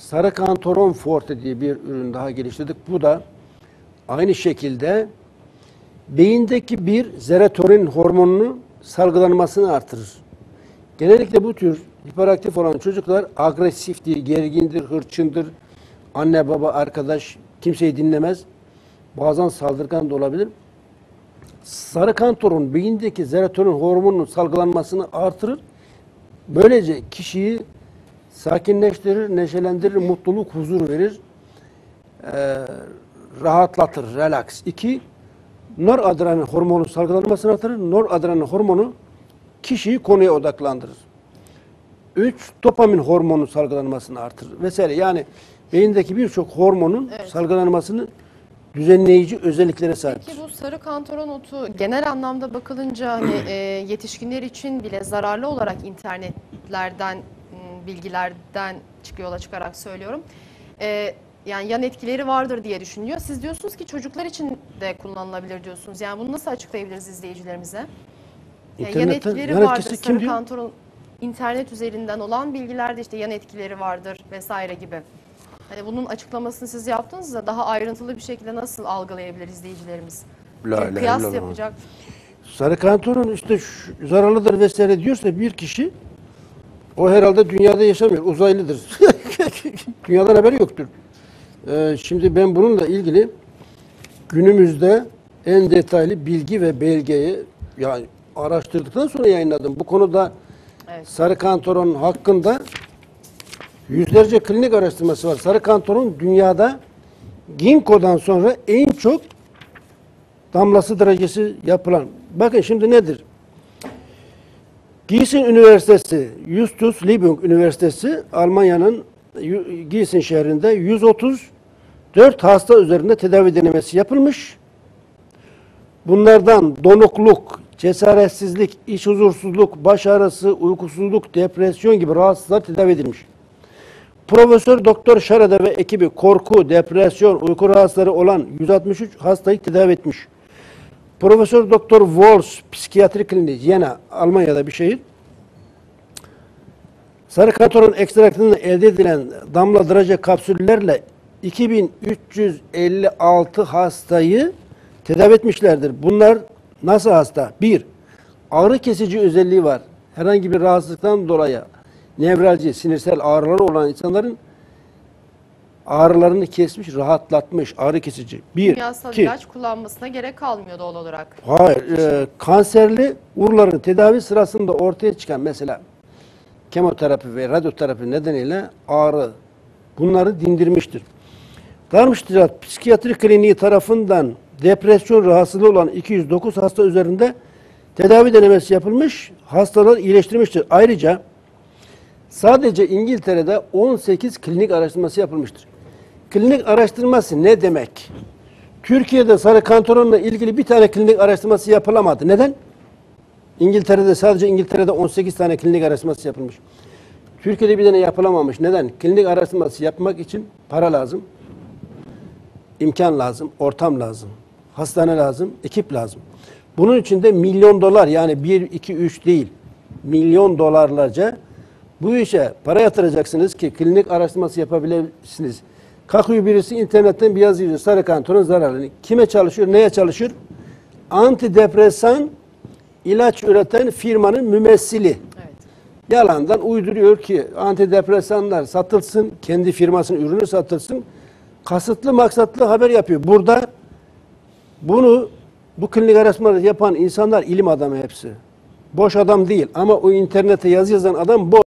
sarı kantaron forte diye bir ürün daha geliştirdik. Bu da aynı şekilde beyindeki bir serotonin hormonunu salgılanmasını artırır. Genellikle bu tür hiperaktif olan çocuklar agresiftir, gergindir, hırçındır. Anne, baba, arkadaş kimseyi dinlemez. Bazen saldırgan da olabilir. Sarı kantaron beyindeki serotonin hormonunun salgılanmasını artırır. Böylece kişiyi sakinleştirir, neşelendirir, mutluluk, huzur verir. Rahatlatır, relax. 2. Noradrenalin hormonu salgılanmasını artırır. Noradrenalin hormonu kişiyi konuya odaklandırır. 3. Dopamin hormonu salgılanmasını artırır. Vesaire. Yani beyindeki birçok hormonun salgılanmasını düzenleyici özelliklere sahip. Peki bu sarı kantaron otu genel anlamda bakılınca hani, yetişkinler için bile zararlı olarak internetlerden, bilgilerden yola çıkarak söylüyorum. Yani yan etkileri vardır diye düşünüyor. Siz diyorsunuz ki çocuklar için de kullanılabilir diyorsunuz. Yani bunu nasıl açıklayabiliriz izleyicilerimize? Yani yan etkileri vardır. Sarı kantaron internet üzerinden olan bilgilerde işte yan etkileri vardır vesaire gibi. Hani bunun açıklamasını siz yaptınız da daha ayrıntılı bir şekilde nasıl algılayabilir izleyicilerimiz? Kıyas yapacak. Sarı kantaron işte zararlıdır vesaire diyorsa bir kişi o herhalde dünyada yaşamıyor. Uzaylıdır. Dünyadan haberi yoktur. Şimdi ben bununla ilgili günümüzde en detaylı bilgi ve belgeyi yani araştırdıktan sonra yayınladım. Bu konuda sarı kantaron hakkında yüzlerce klinik araştırması var. Sarı kantaron dünyada ginkgo'dan sonra en çok damlası derecesi yapılan. Bakın şimdi nedir? Gießen Üniversitesi, Justus Liebig Üniversitesi, Almanya'nın Gießen şehrinde 134 hasta üzerinde tedavi denemesi yapılmış. Bunlardan donukluk, cesaretsizlik, iç huzursuzluk, baş ağrısı, uykusuzluk, depresyon gibi rahatsızlıklar tedavi edilmiş. Profesör Doktor Şarada ve ekibi korku, depresyon, uyku rahatsızları olan 163 hastayı tedavi etmiş. Profesör Doktor Wors Psikiyatri Kliniği, Jena, Almanya'da bir şehir. Sarı kantaron ekstraktından elde edilen damla derece kapsüllerle 2356 hastayı tedavi etmişlerdir. Bunlar nasıl hasta? 1. Ağrı kesici özelliği var. Herhangi bir rahatsızlıktan dolayı nevralji, sinirsel ağrıları olan insanların ağrılarını kesmiş, rahatlatmış, ağrı kesici. 1. Kimyasal ilaç kullanmasına gerek kalmıyor doğal olarak. Hayır. Kanserli uğurların tedavi sırasında ortaya çıkan mesela kemoterapi ve radyoterapi nedeniyle ağrı bunları dindirmiştir. Darmstadt Psikiyatri Kliniği tarafından depresyon rahatsızlığı olan 209 hasta üzerinde tedavi denemesi yapılmış, hastalar iyileştirmiştir. Ayrıca sadece İngiltere'de 18 klinik araştırması yapılmıştır. Klinik araştırması ne demek? Türkiye'de sarı kantaronla ilgili bir tane klinik araştırması yapılamadı. Neden? Sadece İngiltere'de 18 tane klinik araştırması yapılmış. Türkiye'de bir tane yapılamamış. Neden? Klinik araştırması yapmak için para lazım, imkan lazım, ortam lazım, hastane lazım, ekip lazım. Bunun için de milyon dolar yani 1, 2, 3 değil, milyon dolarlarca bu işe para yatıracaksınız ki klinik araştırması yapabilirsiniz. Kalkıyor birisi internetten bir yazı yazıyor. Sarı kantaron zararlı. Kime çalışıyor? Neye çalışıyor? Antidepresan ilaç üreten firmanın mümessili. Evet. Yalandan uyduruyor ki antidepresanlar satılsın, kendi firmasının ürünü satılsın. Kasıtlı maksatlı haber yapıyor. Burada bu klinik araştırmaları yapan insanlar ilim adamı hepsi. Boş adam değil ama o internete yazı yazan adam boş.